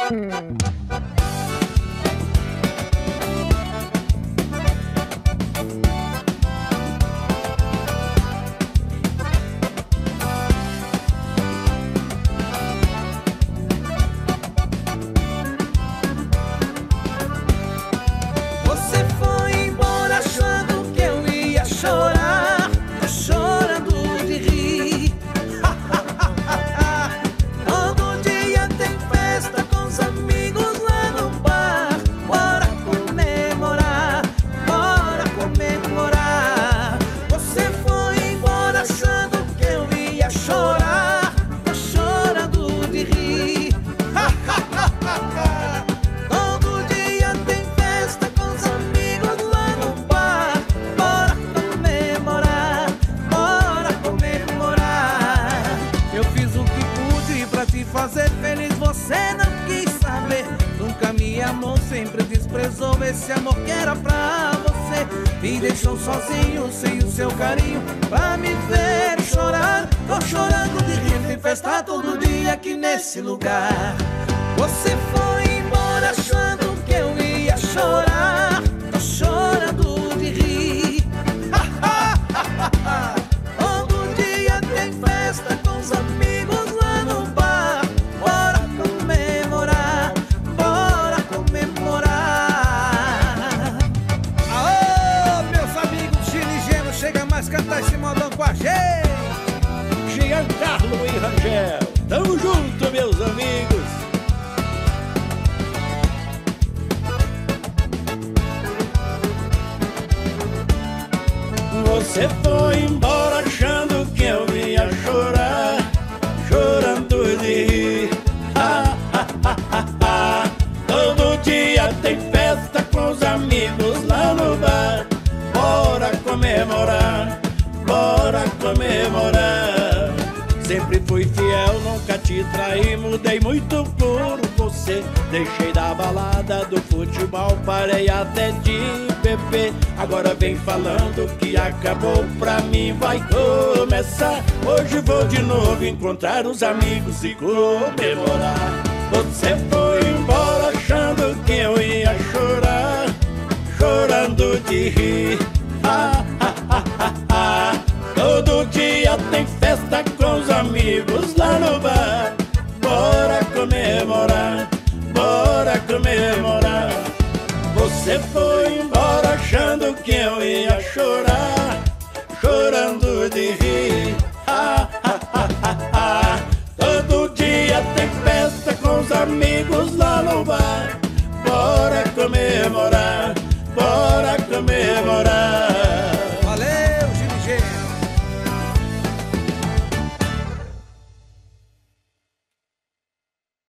Você foi embora achando que eu ia chorar, tô chorando de rir. Todo dia tem festa com os amigos lá no bar. Bora comemorar, bora comemorar. Você foi embora achando que eu ia chorar, tô chorando de rir. Todo dia tem festa com os amigos lá no bar. Bora comemorar, bora comemorar. Eu fiz o que pude pra te fazer feliz, você não quis saber. Nunca me amou, sempre desprezou esse amor que era pra você. Me deixou sozinho, sem o seu carinho, pra me ver chorar. Tô chorando de rir, tem festa todo dia aqui nesse lugar. Você foi embora achando que eu ia chorar, tô chorando de rir. Todo dia tem festa com os amigos lá no bar. Bora comemorar, bora comemorar. Aô, meus amigos Gino e Geno, chega mais cantar esse modão com a gente. Giancarlo e Rangel, tamo junto, meus amigos. Você foi embora achando que eu ia chorar, chorando de rir. Todo dia tem festa com os amigos lá no bar. Bora comemorar, bora comemorar. Sempre fui fiel, nunca te traí, mudei muito por você. Deixei da balada do futebol, parei até de beber. Agora vem falando que acabou, pra mim vai começar. Hoje vou de novo encontrar os amigos e comemorar. Você foi embora achando que eu ia chorar, chorando de rir. Todo dia tem festa com os amigos lá no bar. Bora comemorar, bora comemorar. Você foi embora achando que eu ia chorar,